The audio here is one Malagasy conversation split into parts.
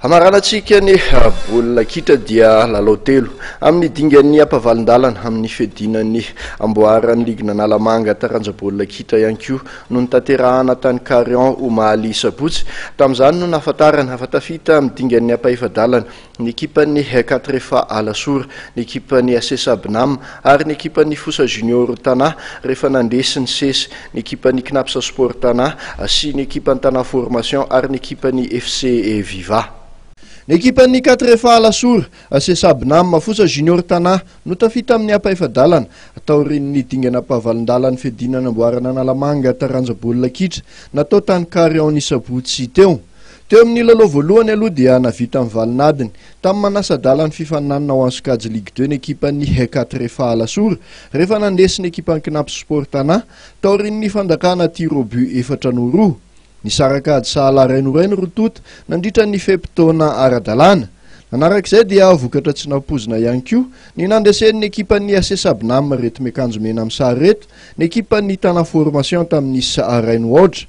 Amaranatsika ny baolina kitra dia lalao telo amin'ny dingan'ny ampavalindalana amin'ny fedinan'ny amboaran'ny ligna Nalamanga taranja baolina kitra ihany koa no nitanterahana tany Karion omaly sabotsy. Tamin'izany no nahafantarana afa tafita amin'ny dingan'ny ampaifadalana ny ekipan'ny Katrefa Alasora, ny ekipan'ny Asesa Binam ary ny ekipan'ny Fosa Junior Tana rehefa nandesy ny sesy ny ekipan'ny Knapsa Sport Tana sy ny ekipan'ny Tana Formation ary ny ekipan'ny FC Viva. Ny ekipan'ny Katrefa Alasora, Asesa Binam, Fosa Junior Tana no tafita amin'ny ampaifadalana taorin'ny dingana ampavalindalana fedinana amboarana Nalamanga taranja baolina kitra natao tany Karion sabotsy teo. Teo amin'ny lalao voalohany aloha dia navita amin'ny valinadiny tamin'ny manasa-dalany fifaninanana ao Antsokajy Ligue 2 ny ekipan'ny Katrefa Alasora rehefa nandesy ny ekipan'ny Knapsa Sport Tana taorin'ny fandakana tiro but 4-2. Nisaraka ady sahala rainoraino rotota nandritra ny feptaona ara-dalàna. Manarak'izay dia vokatra tsy nampozina ihany koa ny nandesen'ny ekipan'ny Asesa Binam reto miakanjo mena amin'ny sary reto, ny ekipan'ny Tana Formation tamin'ny raino ohatra.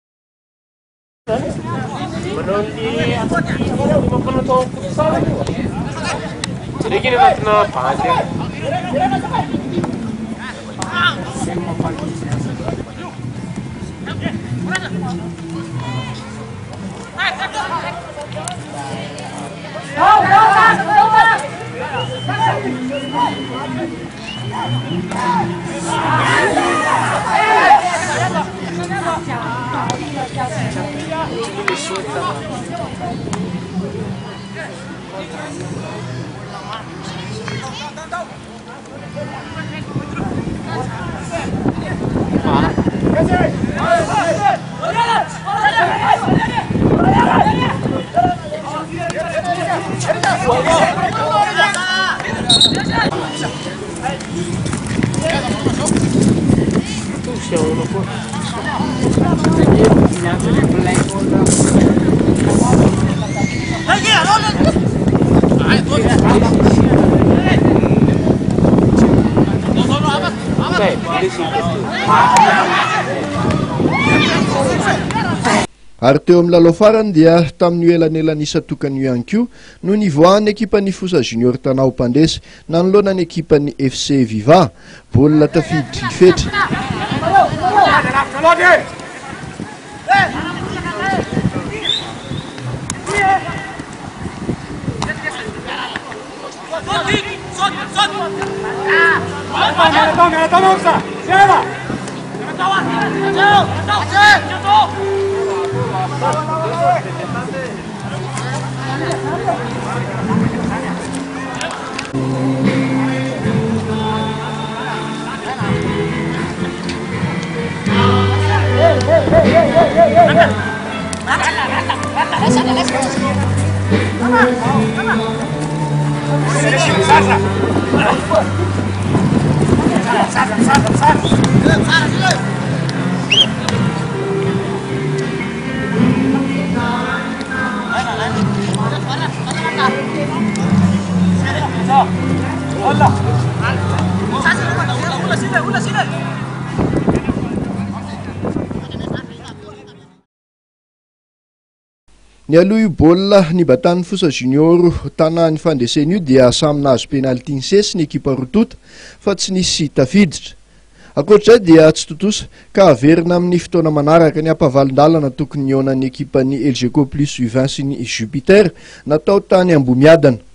Ary teo amin'ny lalao farany dia tamin'ny elanelanisa tokany ihany koa no nivoahan'ny ekipan'ny Fosa Junior Tana ho mpandesy nanoloana ny ekipan'ny FC Viva baolina tafiditra fetra. Ny aloha io baolina ny batan'ny Fosa Junior Tana ny fandeseny io dia samy nahazo penalty ny sesy ny ekipa rotota fa tsy nisy tafiditra. Ankoatr'izay dia tsy totosa ka averina amin'ny fotoana manaraka ny ampavalindalana tokony ihaonan'ny ekipan'ny LGK plus U20 sy ny Jupiter natao tany Ambomiadana.